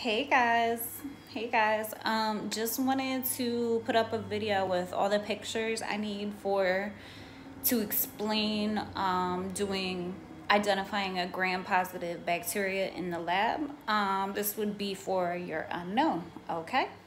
Hey guys, just wanted to put up a video with all the pictures I need to explain identifying a gram-positive bacteria in the lab. This would be for your unknown. Okay,